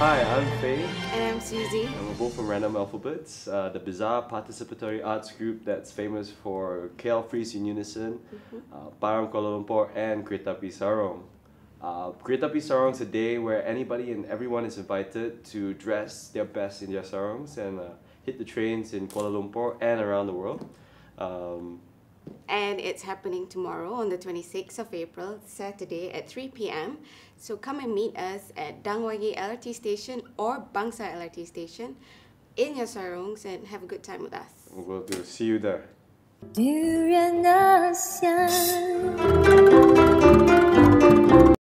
Hi, I'm Faye. And I'm Suzi. And we're both from Random Alphabets, the bizarre participatory arts group that's famous for KL Freeze in Unison, Parang Kuala Lumpur, and Keretapi Sarong. Keretapi Sarong is a day where anybody and everyone is invited to dress their best in their sarongs and hit the trains in Kuala Lumpur and around the world. And it's happening tomorrow on the 26th of April, Saturday at 3 p.m. So come and meet us at Dangwagi LRT station or Bangsa LRT station in your sarongs and have a good time with us. We'll see you there.